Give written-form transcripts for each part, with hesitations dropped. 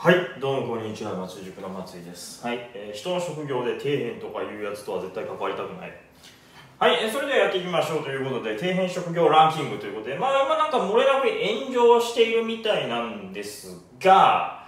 はい、どうもこんにちは、松井塾の松井です。はい、人の職業で底辺とかいうやつとは絶対関わりたくない。はい、それではやっていきましょうということで、底辺職業ランキングということで、今なんか漏れなく炎上しているみたいなんですが、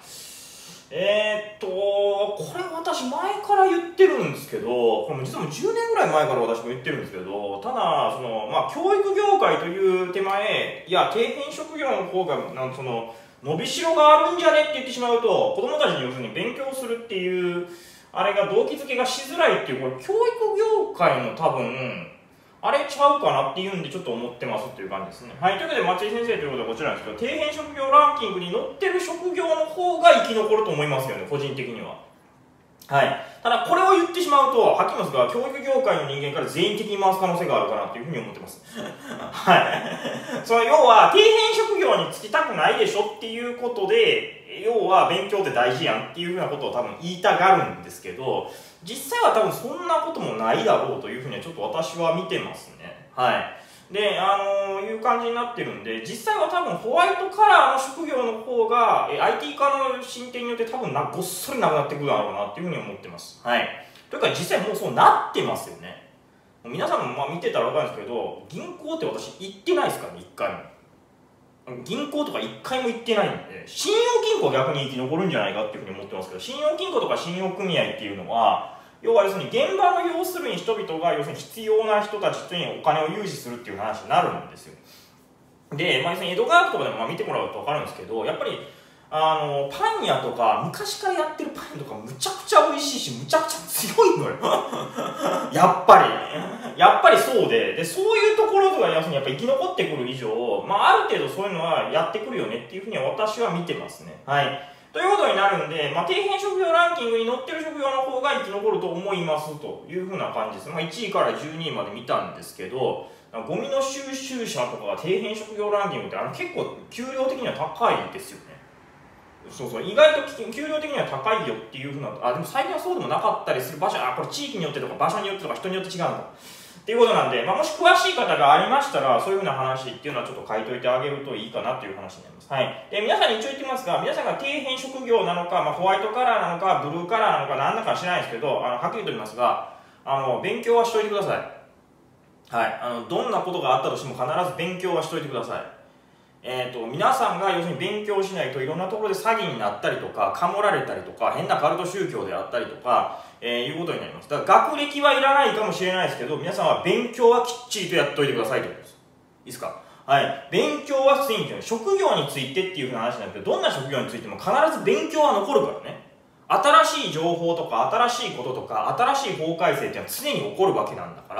これ私前から言ってるんですけど、これ実はもう10年ぐらい前から私も言ってるんですけど、ただ、教育業界という手前、いや、底辺職業の方が、伸びしろがあるんじゃねって言ってしまうと、子供たちに要するに勉強するっていう、あれが動機づけがしづらいっていう、これ教育業界の多分、あれちゃうかなっていうんでちょっと思ってますっていう感じですね。はい、ということで松井先生ということでこちらなんですけど、底辺職業ランキングに載ってる職業の方が生き残ると思いますよね、個人的には。はい。ただ、これを言ってしまうと、はっきり言いますが、教育業界の人間から全員的に回す可能性があるかなというふうに思ってます。はい。要は、底辺職業に就きたくないでしょっていうことで、要は勉強って大事やんっていうふうなことを多分言いたがるんですけど、実際は多分そんなこともないだろうというふうにはちょっと私は見てますね。はい。で、いう感じになってるんで、実際は多分ホワイトカラーの職業の方が、IT 化の進展によって多分ごっそりなくなってくるだろうなっていうふうに思ってます。はい。というか実際もうそうなってますよね。皆さんも見てたら分かるんですけど、銀行って私行ってないですからね、一回も。銀行とか一回も行ってないんで、信用金庫は逆に生き残るんじゃないかっていうふうに思ってますけど、信用金庫とか信用組合っていうのは、要は要するに現場の要するに人々が要するに必要な人たちにお金を融資するっていう話になるんですよ。で、要するに江戸川区とかでも見てもらうと分かるんですけど、やっぱりパン屋とか昔からやってるパン屋とかむちゃくちゃ美味しいしむちゃくちゃ強いのよやっぱりそうでそういうところが要するにやっぱ生き残ってくる以上、ある程度そういうのはやってくるよねっていうふうには私は見てますね。はい。ということになるんで、底辺職業ランキングに載ってる職業の方が生き残ると思いますというふうな感じです。1位から12位まで見たんですけど、ゴミの収集車とかが底辺職業ランキングって結構給料的には高いですよね。意外と給料的には高いよっていうふうな、でも最近はそうでもなかったりする場所、これ地域によってとか場所によってとか人によって違うのかっていうことなんで、もし詳しい方がありましたら、そういうふうな話っていうのはちょっと書いといてあげるといいかなという話になります。はい。で、皆さんに一応言ってますが、皆さんが底辺職業なのか、ホワイトカラーなのか、ブルーカラーなのか、何だか知らないですけど、はっきりと言いますが、勉強はしといてください。はい。どんなことがあったとしても必ず勉強はしといてください。皆さんが要するに勉強しないといろんなところで詐欺になったりとか、かもられたりとか、変なカルト宗教であったりとか、いうことになります。だから学歴はいらないかもしれないですけど、皆さんは勉強はきっちりとやっといてくださいということです。いいですか？はい。勉強はついに職業についてっていうふうな話なんですけど、どんな職業についても必ず勉強は残るからね。新しい情報とか、新しいこととか、新しい法改正っていうのは常に起こるわけなんだから、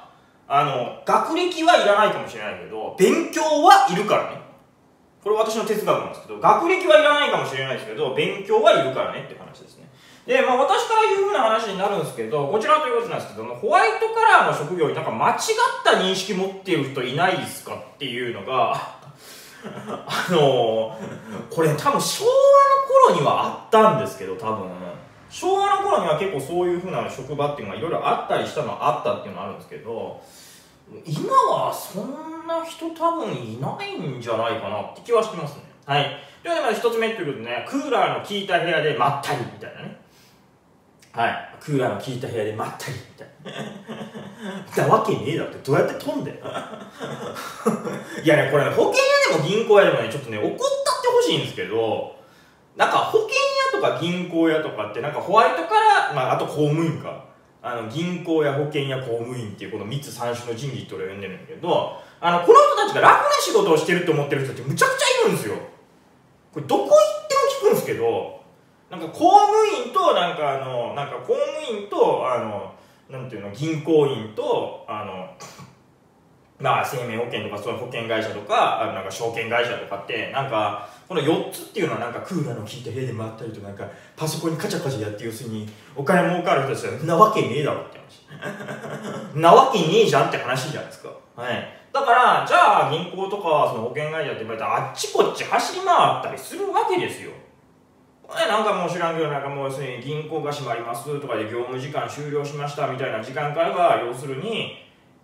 学歴はいらないかもしれないけど、勉強はいるからね。これ私の哲学なんですけど、学歴はいらないかもしれないですけど、勉強はいるからねっていう話ですね。で、私から言うふうな話になるんですけど、こちらということなんですけど、ホワイトカラーの職業に間違った認識持っている人いないですかっていうのが、これ多分昭和の頃にはあったんですけど、昭和の頃には結構そういうふうな職場っていうのがいろいろあったりしたのはあったっていうのがあるんですけど、今はそんな人多分いないんじゃないかなって気はしてますね。はい。ということで、一つ目ということでね、クーラーの効いた部屋でまったりみたいなね。はい。クーラーの効いた部屋でまったりみたいな。なわけねえだろって、どうやって飛んでいやね、これね、保険屋でも銀行屋でもね、ちょっとね、怒ったってほしいんですけど、なんか保険屋とか銀行屋とかってホワイトカラー、あと公務員か。銀行や保険や公務員っていうこの3つ3種の神器って俺は呼んでるんだけど、この人たちが楽な仕事をしてるって思ってる人ってむちゃくちゃいるんですよ。これどこ行っても聞くんですけど、公務員と公務員となんていうの、銀行員と生命保険とかそういう保険会社とか証券会社とかってこの4つっていうのはクーラーの効いた部屋で回ったりとかパソコンにカチャカチャやって要するにお金儲かる人たちはなわけねえだろって話なわけねえじゃんって話じゃないですか。はい。だからじゃあ銀行とかその保険会社って言われたらあっちこっち走り回ったりするわけですよ。もう知らんけどもう要するに銀行が閉まりますとかで業務時間終了しましたみたいな時間からが要するに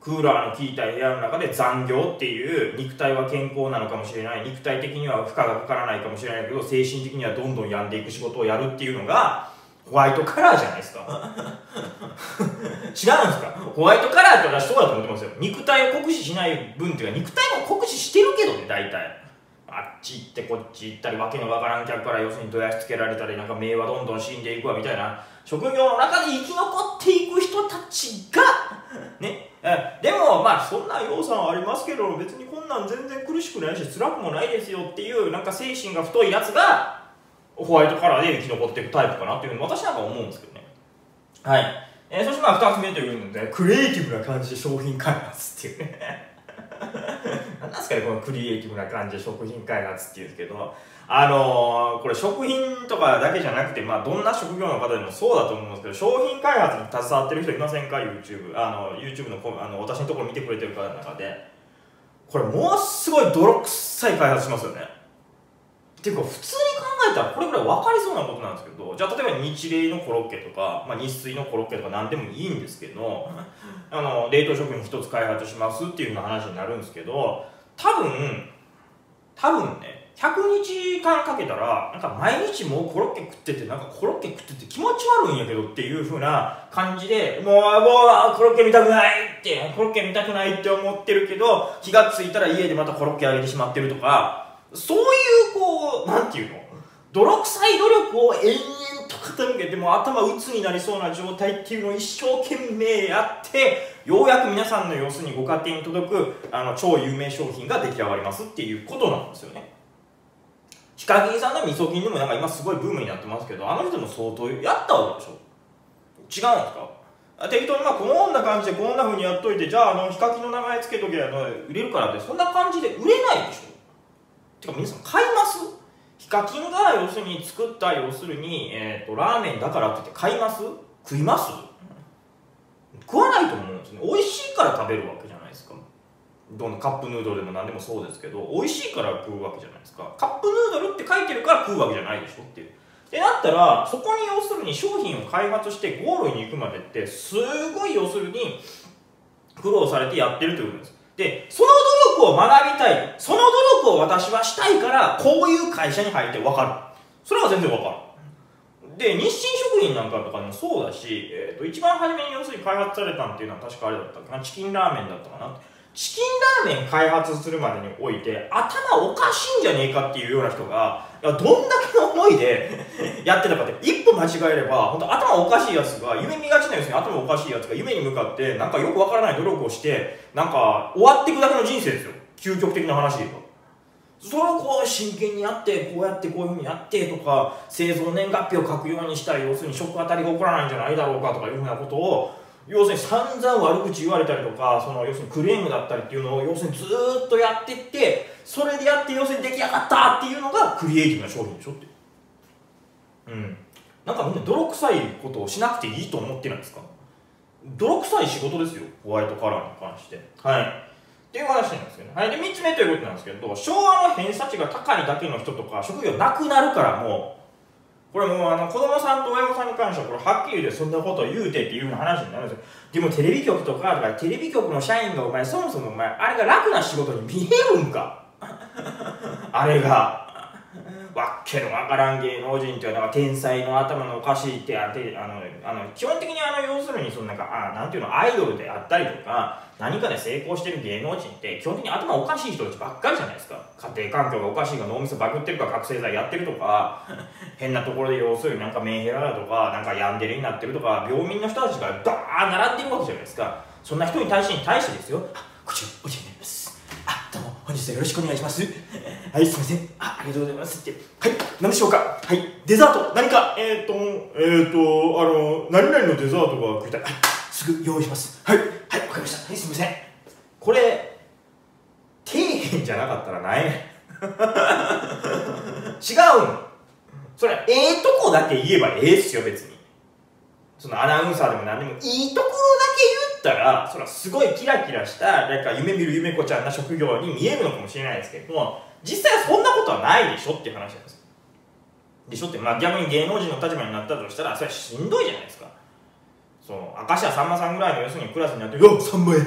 クーラーの効いた部屋の中で残業っていう、肉体は健康なのかもしれない、肉体的には負荷がかからないかもしれないけど精神的にはどんどん病んでいく仕事をやるっていうのがホワイトカラーじゃないですか違うんですか？ホワイトカラーって私そうだと思ってますよ。肉体を酷使しない分っていうか、肉体も酷使してるけどね、大体あっち行ってこっち行ったり、わけのわからん客から要するにどやしつけられたり、なんか名はどんどん死んでいくわみたいな職業の中で生き残っていく人たちがね、でもまあそんな要素はありますけど、別にこんなん全然苦しくないし辛くもないですよっていうなんか精神が太いやつがホワイトカラーで生き残っていくタイプかなっていうのを私なんか思うんですけどね。はい。そしてまあ2つ目というので、クリエイティブな感じで商品開発っていうね何なんですかね、このクリエイティブな感じで食品開発っていうんですけど、これ食品とかだけじゃなくて、まあどんな職業の方でもそうだと思うんですけど、商品開発に携わってる人いませんか？ YouTube の私のところ見てくれてる方の中で、これものすごい泥臭い開発しますよね。っていうか普通に考えたらこれぐらい分かりそうなことなんですけど、じゃあ例えば日霊のコロッケとか、まあ、日水のコロッケとか何でもいいんですけど冷凍食品一つ開発しますっていうような話になるんですけど、多分ね、100日間かけたらなんか毎日もうコロッケ食ってて、なんかコロッケ食ってて気持ち悪いんやけどっていう風な感じで、もうコロッケ見たくないって思ってるけど、気がついたら家でまたコロッケあげてしまってるとか、そういうこうなんていうの、泥臭い努力を延々と傾けても頭うつになりそうな状態っていうのを一生懸命やって、ようやく皆さんの要するにご家庭に届く超有名商品が出来上がりますっていうことなんですよね。ヒカキンさんの味噌菌でもなんか今すごいブームになってますけど、あの人も相当やったわけでしょ。違うんですか？適当にまあこんな感じでこんな風にやっといて、じゃあヒカキンの名前つけとけ売れるからって、そんな感じで売れないでしょ。てか皆さん買います？ヒカキンが要するに作った要するに、ラーメンだからって言って買います？食います？食わないと思うんですね。美味しいから食べるわけじゃないですか。どのカップヌードルでも何でもそうですけど、美味しいから食うわけじゃないですか。カップヌードルって書いてるから食うわけじゃないでしょっていう。でなったら、そこに要するに商品を開発してゴールに行くまでってすごい要するに苦労されてやってるということです。で、その努力を学びたい、その努力を私はしたいからこういう会社に入って分かる。それは全然分かる。で、日清食品なんかとかもそうだし、一番初めに要するに開発されたっていうのは確かあれだったっけな、チキンラーメンだったかな。チキンラーメン開発するまでにおいて頭おかしいんじゃねえかっていうような人が、いやどんだけの思いでやってたかって、一歩間違えれば本当頭おかしいやつが、夢見がちな要するに頭おかしいやつが夢に向かってなんかよくわからない努力をしてなんか終わっていくだけの人生ですよ、究極的な話で言うと。それをこう真剣にやって、こうやってこういうふうにやってとか、製造年月日を書くようにしたら要するに食当たりが起こらないんじゃないだろうかとかいうふうなことを要するに散々悪口言われたりとか、その要するにクレームだったりっていうのを要するにずーっとやっていって、それでやって要するに出来上がったっていうのがクリエイティブな商品でしょって。なんかみんな泥臭いことをしなくていいと思ってるんですか？泥臭い仕事ですよ、ホワイトカラーに関して。はい。っていう話なんですけどね。はい。で、3つ目ということなんですけど、昭和の偏差値が高いだけの人とか、職業なくなるからもう、これもう子供さんと親御さんに関しては、これはっきり言うてそんなことを言うてっていうような話になるんですよ。でもテレビ局とか、テレビ局の社員がお前、そもそもお前、あれが楽な仕事に見えるんかあれが。わっけのわからん芸能人っていうのは天才の頭のおかしいって基本的に要するにそのなんていうの、アイドルであったりとか何かで成功してる芸能人って基本的に頭おかしい人たちばっかりじゃないですか。家庭環境がおかしいが脳みそバグってるか覚醒剤やってるとか変なところで要するになんかメンヘラだとかなんかヤンデレになってるとか病民の人たちがダーン並んでるわけじゃないですか。そんな人に対してですよ、こちらお茶になります、どうも本日はよろしくお願いしますはい、すいません、ありがとうございますって、はい、何でしょうか、はい、デザート何か何々のデザートが食いたい、はい、すぐ用意します、はい、はい、わかりました、はい、すいません。これ底辺じゃなかったらないね違うの、それとこだけ言えばっすよ。別にそのアナウンサーでも何でもいいとこだけ言ったらそれはすごいキラキラしたなんか夢見る夢子ちゃんな職業に見えるのかもしれないですけども、実際はそんなことはないでしょっていう話なんです。でしょって、まあ逆に芸能人の立場になったとしたらそれはしんどいじゃないですか。その明石家さんまさんぐらいの要するにクラスになって「よっさんまや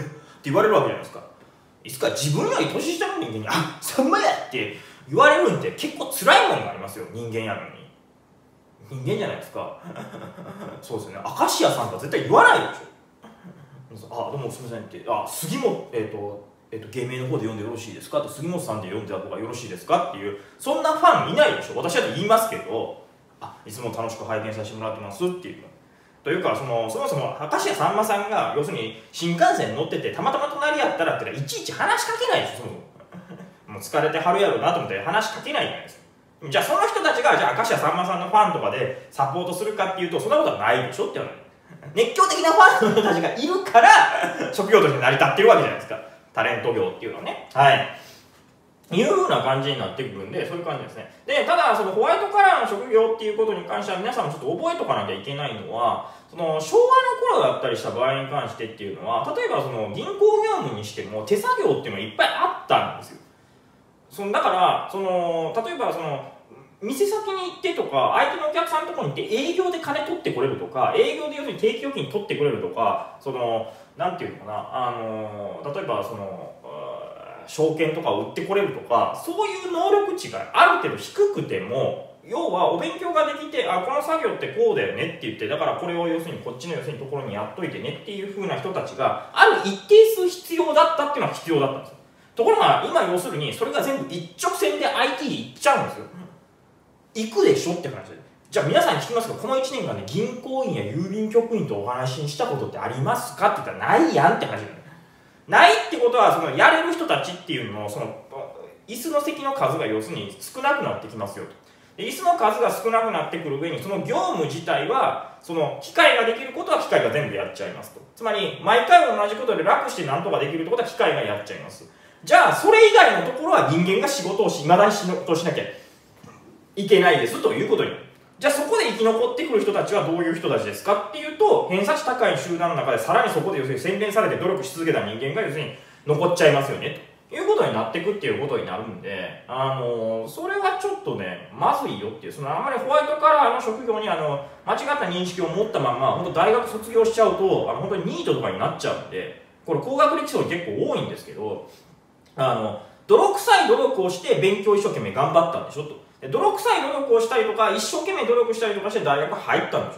言われるわけじゃないですか。いつか自分より年下の人間に「あ、さんまや!」って言われるんって結構辛いもんがありますよ、人間やのに。人間じゃないですか。そうですよね。明石家さんとは絶対言わないでしょ。あ、どうもすみませんって、あ、杉本、芸名の方で読んでよろしいですかって、杉本さんで読んでた方がよろしいですかっていう、そんなファンいないでしょ。私だって言いますけど、あ、いつも楽しく拝見させてもらってますっていう。というか、そもそも明石家さんまさんが要するに新幹線乗っててたまたま隣やったらっていちいち話しかけないでしょ。そもそももう疲れてはるやろうなと思って話しかけないじゃないですか。じゃあその人たちがじゃあ明石家さんまさんのファンとかでサポートするかっていうと、そんなことはないでしょって言われる。熱狂的なファンの人たちがいるから職業として成り立ってるわけじゃないですか、タレント業っていうのはね。はいいうふうな感じになってくるんで、そういう感じですね。で、ただ、そのホワイトカラーの職業っていうことに関しては、皆さんもちょっと覚えとかなきゃいけないのは、その昭和の頃だったりした場合に関してっていうのは、例えばその銀行業務にしても手作業っていうのがいっぱいあったんですよ。だから、例えば店先に行ってとか、相手のお客さんのところに行って営業で金取ってくれるとか、営業で要するに定期預金取ってくれるとか、なんていうのかな、例えば証券とかを売ってこれるとか、そういう能力値がある程度低くても、要はお勉強ができて、あ、この作業ってこうだよねって言って、だからこれを要するにこっちの要するにところにやっといてねっていう風な人たちがある一定数必要だったっていうのは必要だったんですよ。ところが今要するにそれが全部一直線で IT でいっちゃうんですよ。行くでしょって話で。じゃあ皆さんに聞きますけど、この1年間で銀行員や郵便局員とお話ししたことってありますかって言ったらないやんって話だよ。ないってことは、やれる人たちっていうのを、椅子の席の数が要するに少なくなってきますよと。で、椅子の数が少なくなってくる上に、その業務自体は、機械ができることは機械が全部やっちゃいますと。つまり、毎回同じことで楽して何とかできるってことは機械がやっちゃいます。じゃあ、それ以外のところは人間が仕事を未だに仕事をしなきゃいけないですということになる。じゃあそこで生き残ってくる人たちはどういう人たちですかっていうと、偏差値高い集団の中でさらにそこで要するに洗練されて努力し続けた人間が要するに残っちゃいますよねということになっていくっていうことになるんで、それはちょっとねまずいよっていう、あんまりホワイトカラーの職業に間違った認識を持ったまま本当大学卒業しちゃうと本当にニートとかになっちゃうんで、これ高学歴層に結構多いんですけど、泥臭い努力をして勉強一生懸命頑張ったんでしょと。泥臭い努力をしたりとか、一生懸命努力したりとかして大学入ったんでしょって。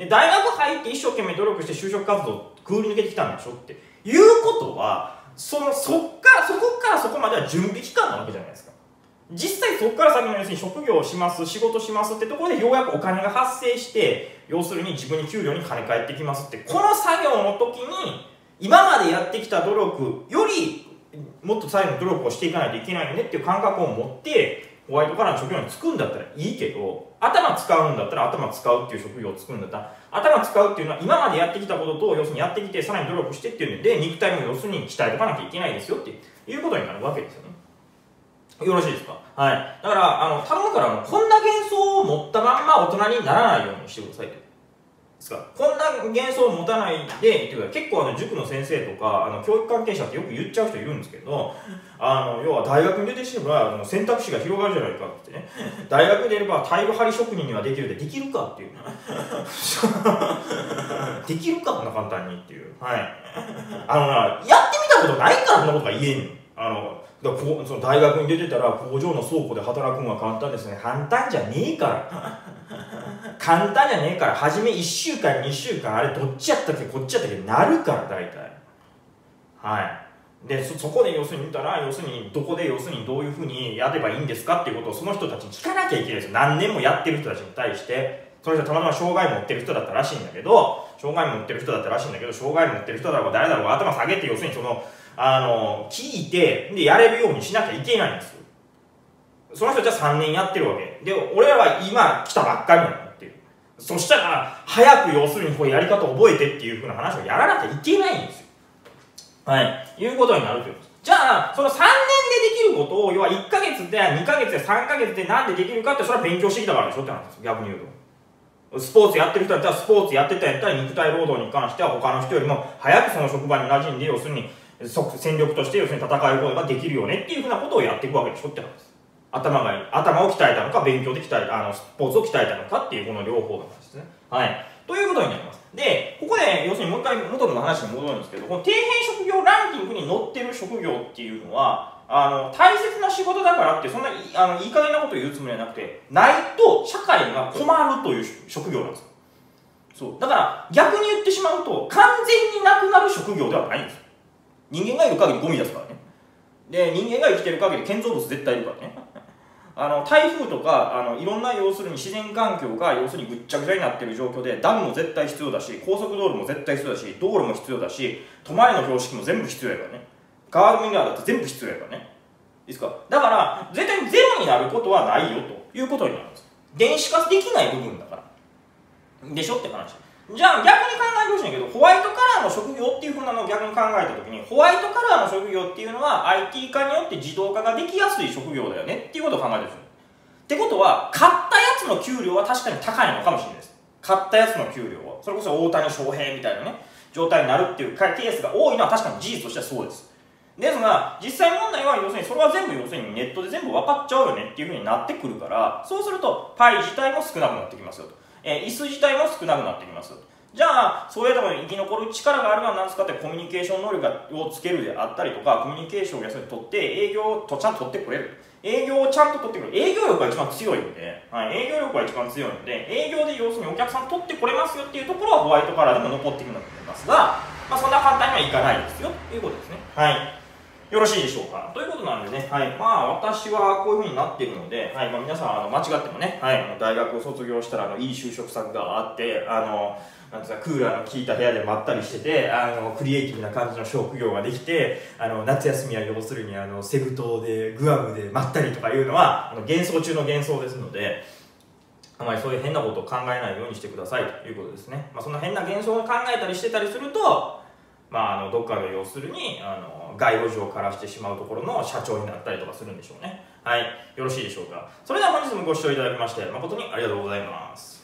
で、大学入って一生懸命努力して就職活動をくぐり抜けてきたんでしょっていうことは、そこからそこまでは準備期間なわけじゃないですか。実際そこから先の要するに職業をします、仕事しますってところでようやくお金が発生して、要するに自分に給料に金返ってきますって、この作業の時に今までやってきた努力よりもっと最後の努力をしていかないといけないよねっていう感覚を持ってホワイトカラーの職業に就くんだったらいいけど、頭使うんだったら頭使うっていう職業を就くんだったら、頭使うっていうのは今までやってきたことと要するにやってきてさらに努力してっていうので肉体も要するに鍛えとかなきゃいけないですよっていうことになるわけですよね。よろしいですか。はい。だから頼むからこんな幻想を持ったまんま大人にならないようにしてくださいと。ですか、こんな幻想を持たないでっていうか、結構塾の先生とか教育関係者ってよく言っちゃう人いるんですけど、要は大学に出てしまえば選択肢が広がるじゃないかってね。大学に出ればタイル張り職人にはできるできるかっていうできるかこんな簡単にっていう、はい、やってみたことないからそんなことが言えんの。その大学に出てたら工場の倉庫で働くのは簡単ですね。簡単じゃねえから簡単じゃねえから、初め1週間2週間あれどっちやったっけこっちやったっけなるから大体。はいでそこで要するに見たら、要するにどこで要するにどういうふうにやればいいんですかっていうことをその人たちに聞かなきゃいけないですよ。何年もやってる人たちに対して。その人はたまたま障害持ってる人だったらしいんだけど、障害持ってる人だろうが誰だろうが頭下げて要するに聞いてでやれるようにしなきゃいけないんですよ。その人たちは3年やってるわけで、俺らは今来たばっかりなのっていう。そしたら早く要するにこれやり方を覚えてっていうふうな話をやらなきゃいけないんですよ。いうことになるということです。じゃあその3年でできることを要は1ヶ月で2ヶ月で3ヶ月でなんでできるかって、それは勉強してきたからでしょって話です。逆に言うと、スポーツやってる人だったらスポーツやってたんやったら肉体労働に関しては他の人よりも早くその職場に馴染んで、要するに戦力として要するに戦うことができるよねっていうふうなことをやっていくわけでしょって話です。頭を鍛えたのか、勉強でスポーツを鍛えたのかっていうこの両方の話ですね。ということになります。 で、ここで要するにもう一回元の話に戻るんですけど、この底辺職業ランキングに載ってる職業っていうのは、大切な仕事だからって、そんないい加減なことを言うつもりはなくて、ないと社会が困るという職業なんですよ。そう。だから、逆に言ってしまうと、完全になくなる職業ではないんですよ。人間がいる限りゴミ出すからね。で、人間が生きてる限り建造物絶対いるからね。台風とかいろんな要するに自然環境が要するにぐっちゃぐちゃになってる状況でダムも絶対必要だし、高速道路も絶対必要だし、道路も必要だし、泊まりの標識も全部必要やからね。ガードミラーだって全部必要やからね。いいですか。だから絶対にゼロになることはないよということになるんです。電子化できない部分だからでしょって話。じゃあ逆に考えてほしいんだけど、ホワイトカラーの職業っていうふうなのを逆に考えたときに、ホワイトカラーの職業っていうのは IT 化によって自動化ができやすい職業だよねっていうことを考えてほしい。ってことは、買ったやつの給料は確かに高いのかもしれないです。買ったやつの給料は。それこそ大谷翔平みたいなね、状態になるっていうケースが多いのは確かに事実としてはそうです。ですが、実際問題は要するにそれは全部要するにネットで全部分かっちゃうよねっていうふうになってくるから、そうするとパイ自体も少なくなってきますよと。椅子自体も少なくなってきますよと。じゃあ、そういうところに生き残る力があるのは何ですかって、コミュニケーション能力をつけるであったりとか、コミュニケーションをとって営業をちゃんと取ってくれる。営業をちゃんと取ってくれる。営業力が一番強いんで、営業力が一番強いので、営業で要するにお客さん取ってこれますよっていうところはホワイトカラーでも残っていくんだと思いますが、そんな簡単にはいかないですよということですね。はい。よろしいでしょうか。ということなんでね、私はこういう風になっているので、皆さん間違ってもね、大学を卒業したらいい就職先があって、なんていうかクーラーの効いた部屋でまったりしてて、クリエイティブな感じの職業ができて、夏休みは要するにセブ島でグアムでまったりとかいうのは幻想中の幻想ですので、あまりそういう変なことを考えないようにしてくださいということですね。そんな変な幻想を考えたりしてたりすると、どっかの要するに街路樹を枯らしてしまうところの社長になったりとかするんでしょうね。はい、よろしいでしょうか。それでは本日もご視聴いただきまして誠にありがとうございます。